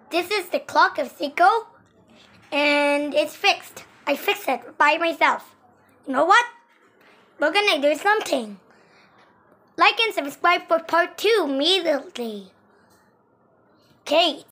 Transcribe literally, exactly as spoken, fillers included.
this is the clock of Seiko, and it's fixed. I fixed it by myself. You know what? We're gonna do something. Like and subscribe for part two immediately. Okay.